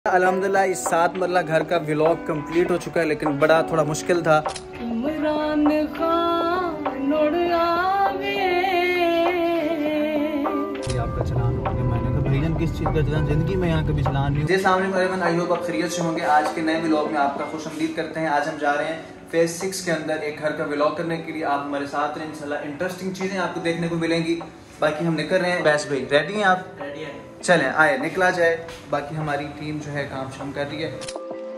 अल्हम्दुलिल्लाह इस 7 मरला घर का व्लॉग कंप्लीट हो चुका है, लेकिन बड़ा थोड़ा मुश्किल था। इमरान खान आपका चलान हो गया। मैंने कहा भाईजान किस चीज़ का चलान, जिंदगी में यहाँ कभी चलान नहीं। जी आई होप आप खैरियत से होंगे। आज के नए व्लॉग में आपका खुशआमदीद करते हैं। आज हम जा रहे हैं फेज 6 के अंदर एक घर का व्लॉग करने के लिए। आप हमारे साथ रहें, इंशाल्लाह इंटरेस्टिंग चीज़ें आपको देखने को मिलेंगी। बाकी हम निकल रहे हैं। बैस भाई रेडी हैं आप? रेडी हैं। चलें आए निकला जाए। बाकी हमारी टीम जो है काम शाम कर रही है।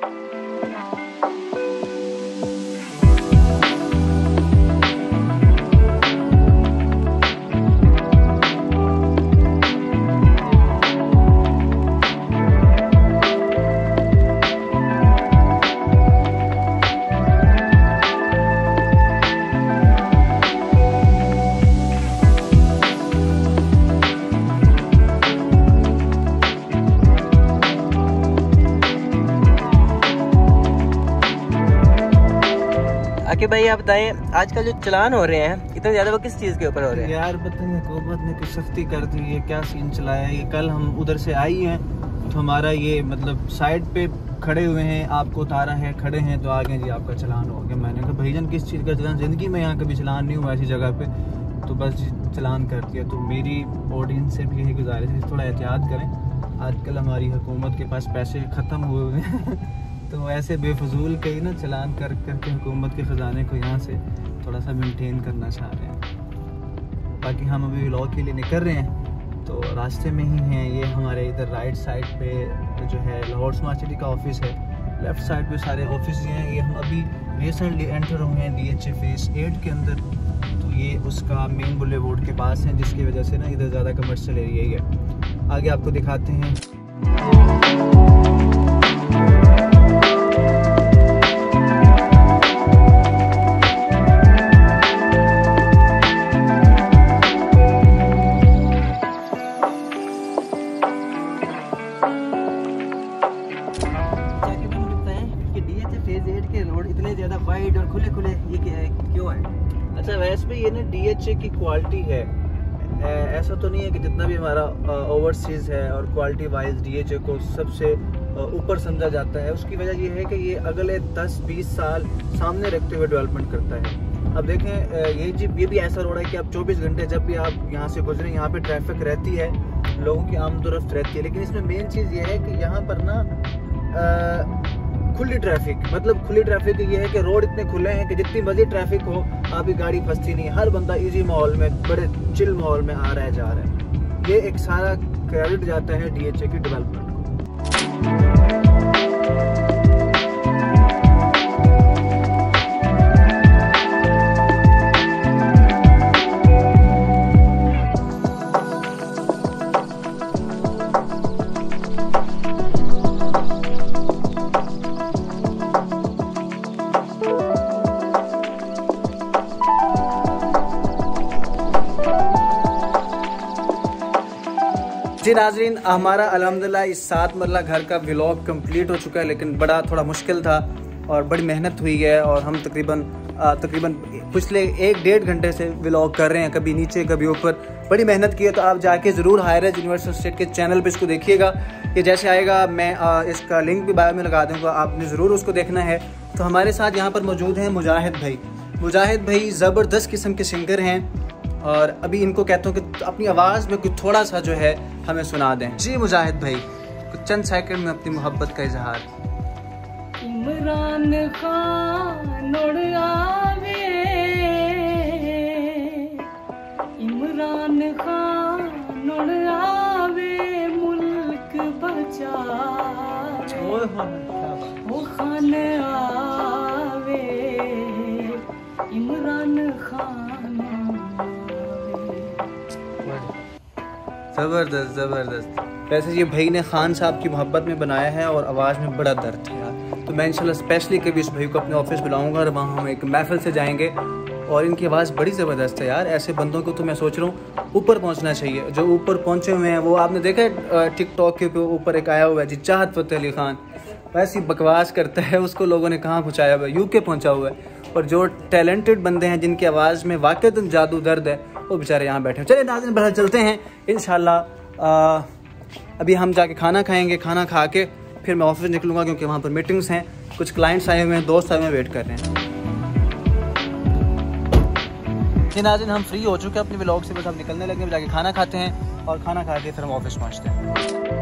आके भाई आप बताएं, आजकल जो चलान हो रहे हैं इतने ज्यादा वो किस चीज के ऊपर हो रहे हैं? यार पता नहीं हुकूमत ने कुछ सख्ती कर दी है, क्या सीन चलाया है। ये कल हम उधर से आई हैं तो हमारा ये मतलब साइड पे खड़े हुए हैं, आपको उतारा है, खड़े हैं तो आगे जी आपका चलान हो गया। मैंने कहा भाईजान किस चीज़ का चलान, ज़िंदगी में यहाँ कभी चलान नहीं हुआ ऐसी जगह पे, तो बस जी चलान कर दिया। तो मेरी ऑडियंस से भी यही गुजारिश है थोड़ा एहतियात करें। आजकल हमारी हुकूमत के पास पैसे ख़त्म हुए हुए हैं तो ऐसे बेफजूल कहीं ना चलान कर करके हुकूमत के ख़जाने को यहाँ से थोड़ा सा मेंटेन करना चाह रहे हैं। बाकी हम अभी व्लॉग के लिए निकल रहे हैं तो रास्ते में ही हैं। ये हमारे इधर राइट साइड पे जो है लाहौर स्मार्ट सिटी का ऑफिस है, लेफ़्ट साइड पे सारे ऑफिस हैं। ये हम अभी रिसेंटली एंटर हुए हैं DHA फेज 8 के अंदर। तो ये उसका मेन बुलेवार्ड के पास है, जिसकी वजह से ना इधर ज़्यादा कमर्शियल एरिया ही है। आगे आपको दिखाते हैं। और खुले खुले ये क्या है, क्यों है? अच्छा वैसे भी ये ना DHA की क्वालिटी है, ऐसा तो नहीं है कि जितना भी हमारा ओवरसीज है और क्वालिटी वाइज DHA को सबसे ऊपर समझा जाता है। उसकी वजह ये है कि ये अगले 10-20 साल सामने रखते हुए डेवलपमेंट करता है। अब देखें ये भी ऐसा रोड है कि आप 24 घंटे जब भी आप यहाँ से गुजरें, यहाँ पे ट्रैफिक रहती है, लोगों की आमदोरफ्त रहती है। लेकिन इसमें मेन चीज़ ये है कि यहाँ पर ना खुली ट्रैफिक, मतलब खुली ट्रैफिक ये है कि रोड इतने खुले हैं कि जितनी मर्जी ट्रैफिक हो आपकी गाड़ी फंसती नहीं है। हर बंदा इजी माहौल में, बड़े चिल माहौल में आ रहा है, जा रहा है। ये एक सारा क्रेडिट जाता है DHA की डेवलपमेंट को। जी नाजरीन, हमारा अल्हम्दुलिल्लाह इस 7 मरला घर का व्लॉग कंप्लीट हो चुका है, लेकिन बड़ा थोड़ा मुश्किल था और बड़ी मेहनत हुई है। और हम तकरीबन पिछले 1-1.5 घंटे से व्लॉग कर रहे हैं, कभी नीचे कभी ऊपर, बड़ी मेहनत की है। तो आप जाके ज़रूर हायर एज यूनिवर्सल स्टेट के चैनल पे इसको देखिएगा। ये जैसे आएगा मैं इसका लिंक भी बायो में लगा दूँगा, आपने ज़रूर उसको देखना है। तो हमारे साथ यहाँ पर मौजूद हैं मुजाहिद भाई। मुजाहिद भाई ज़बरदस्त किस्म के सिंगर हैं और अभी इनको कहता हूँ कि अपनी आवाज़ में कुछ थोड़ा सा जो है हमें सुना दें। जी मुजाहिद भाई, कुछ चंद सेकंड में अपनी मोहब्बत का इजहार। इमरान खान आवे, इमरान खान आवे, मुल्क बचा वो खान आवे, इमरान खान। ज़बरदस्त। वैसे ये भाई ने खान साहब की मोहब्बत में बनाया है और आवाज़ में बड़ा दर्द है यार। तो मैं इंशाल्लाह स्पेशली कभी इस भाई को अपने ऑफिस बुलाऊंगा और वहाँ हम एक महफिल से जाएंगे। और इनकी आवाज़ बड़ी ज़बरदस्त है यार। ऐसे बंदों को तो मैं सोच रहा हूँ ऊपर पहुँचना चाहिए। जो ऊपर पहुँचे हुए हैं वो आपने देखा है टिकटॉक के ऊपर एक आया हुआ है जी, चाहत फ़तेह अली खान, वैसी बकवास करता है, उसको लोगों ने कहाँ पहुँचाया हुआ है, UK पहुँचा हुआ है। और जो टैलेंटेड बंदे हैं जिनकी आवाज़ में वाकई जादू दर्द है, वो बेचारे यहाँ बैठे हैं। चलिए नाज़रीन बहरहाल चलते हैं इंशाल्लाह। अभी हम जाके खाना खाएंगे, खाना खा के फिर मैं ऑफिस निकलूँगा, क्योंकि वहाँ पर मीटिंग्स हैं, कुछ क्लाइंट्स आए हुए हैं, दोस्त आए हुए हैं, वेट कर रहे हैं। जी नाज़रीन, हम फ्री हो चुके हैं अपने व्लॉग से, बस हम निकलने लगे, जाके खाना खाते हैं और खाना खा के फिर हम ऑफिस पहुँचते हैं।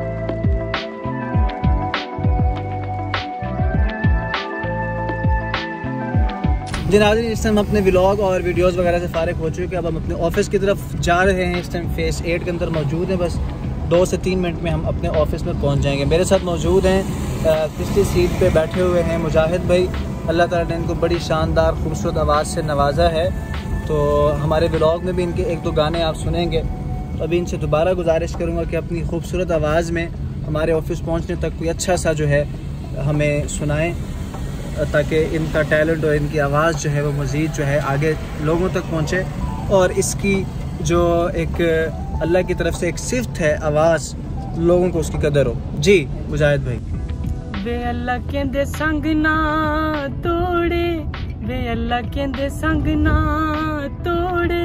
जी नाज़रीन, इस टाइम अपने व्लॉग और वीडियोस वगैरह से फारिग हो चुके हैं। अब हम अपने ऑफिस की तरफ जा रहे हैं। इस टाइम फेज़ 8 के अंदर मौजूद हैं। बस 2 से 3 मिनट में हम अपने ऑफिस में पहुंच जाएंगे। मेरे साथ मौजूद हैं, पिछली सीट पे बैठे हुए हैं मुजाहिद भाई। अल्लाह ताला ने इनको बड़ी शानदार खूबसूरत आवाज़ से नवाजा है, तो हमारे व्लॉग में भी इनके 1-2 गाने आप सुनेंगे। तो अभी इनसे दोबारा गुजारिश करूँगा कि अपनी खूबसूरत आवाज़ में हमारे ऑफिस पहुँचने तक कोई अच्छा सा जो है हमें सुनाएँ, ताकि इनका टैलेंट और इनकी आवाज़ जो है वो मज़ीद जो है आगे लोगों तक पहुँचे, और इसकी जो एक अल्लाह की तरफ से एक सिफ्त है आवाज़, लोगों को उसकी कदर हो। जी मुजाहिद भाई। वे अल्लाह कहंदे संग ना तोड़े, वे अल्लाह कहंदे संग ना तोड़े,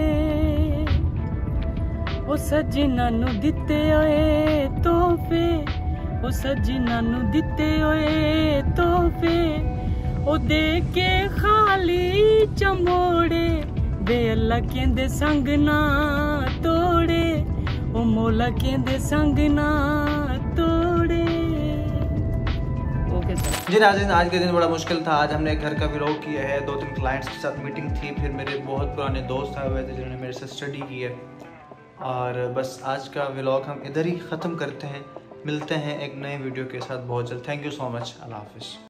ओ सजना नू दिते होए तोहफे, ओ सजना नू दिते होए तोहफे, ओ दे के खाली चमोड़े, वे अल्लाह कहंदे संग ना तोड़े, ओ मौला कहंदे संग ना तोड़े। Okay sir. जी नाज़रीन, आज के दिन बड़ा मुश्किल था। आज हमने घर का व्लॉग किया है, 2-3 क्लाइंट्स के साथ मीटिंग थी, फिर मेरे बहुत पुराने दोस्त आए हुए थे जिन्होंने मेरे से स्टडी की है, और बस आज का व्लॉग हम इधर ही ख़त्म करते हैं। मिलते हैं एक नए वीडियो के साथ बहुत जल्द। Thank you so much. Allah हाफिज़।